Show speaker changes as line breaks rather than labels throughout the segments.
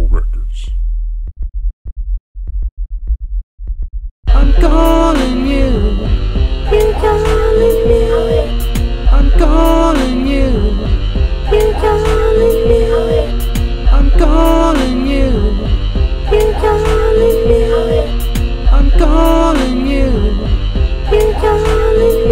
Records.
I'm calling you. You calling me. I'm calling you. You calling me. I'm calling you. You calling me. I'm calling you. You calling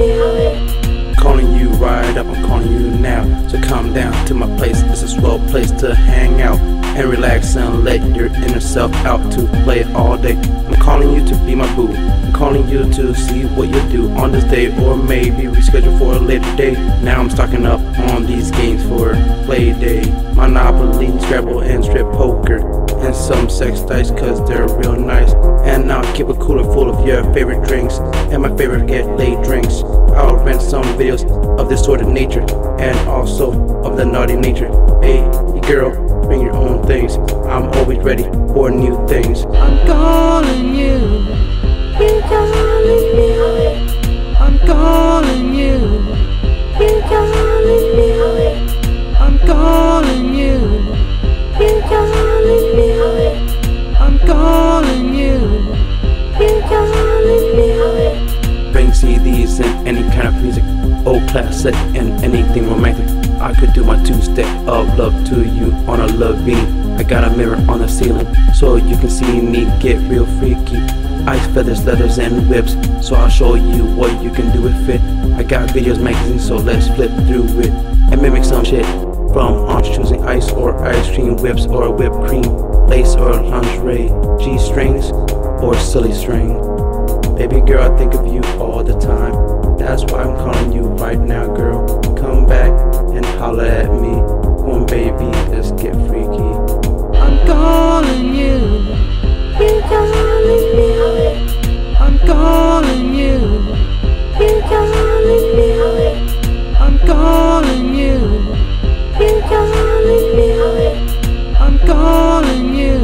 me.
Calling you right up, I'm calling you now. So come down to my place, it's a swell place to hang out and relax and let your inner self out to play all day. I'm calling you to be my boo. I'm calling you to see what you do on this day, or maybe reschedule for a later day. Now I'm stocking up on these games for play day. Monopoly, Scrabble, and strip poker, and some sex dice cause they're real nice. And now keep a cooler full of your favorite drinks and my favorite get laid drinks. I'll rent some videos of this sort of nature and also of the naughty nature. Hey girl, bring your own things. I'm always ready for new things.
I'm calling you. You calling me. I'm calling you. You calling me. I'm calling you. You calling me. I'm calling you. You calling me.
Bring CDs and any kind of music, old classic and anything romantic. I could do my two-step of love to you on a love beam. I got a mirror on the ceiling so you can see me get real freaky. Ice, feathers, leathers, and whips, so I'll show you what you can do with it. I got videos, magazines, so let's flip through it and mimic some shit. From orange choosing ice or ice cream, whips or whipped cream, lace or lingerie, G-strings or silly string. Baby girl, I think of you all the time. That's why I'm calling you right now, girl. Come back and holler at me. Come on, baby, let's get freaky.
I'm calling you. You calling me. I'm calling you. You calling me. I'm calling you. You calling me. I'm calling you.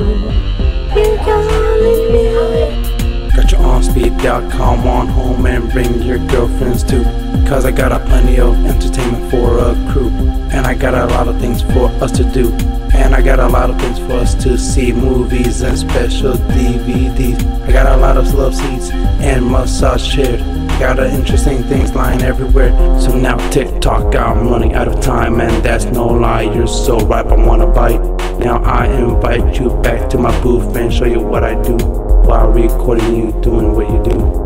You calling me.
Got you on speed dial, come on home and bring your girlfriends too. Cause I got a plenty of entertainment for a crew. And I got a lot of things for us to do. And I got a lot of things for us to see, movies and special DVDs. I got a lot of love seats and massage chairs. Got interesting things lying everywhere. So now TikTok, I'm running out of time, and that's no lie, you're so ripe, I wanna bite. Now I invite you back to my booth and show you what I do while recording you doing what you do.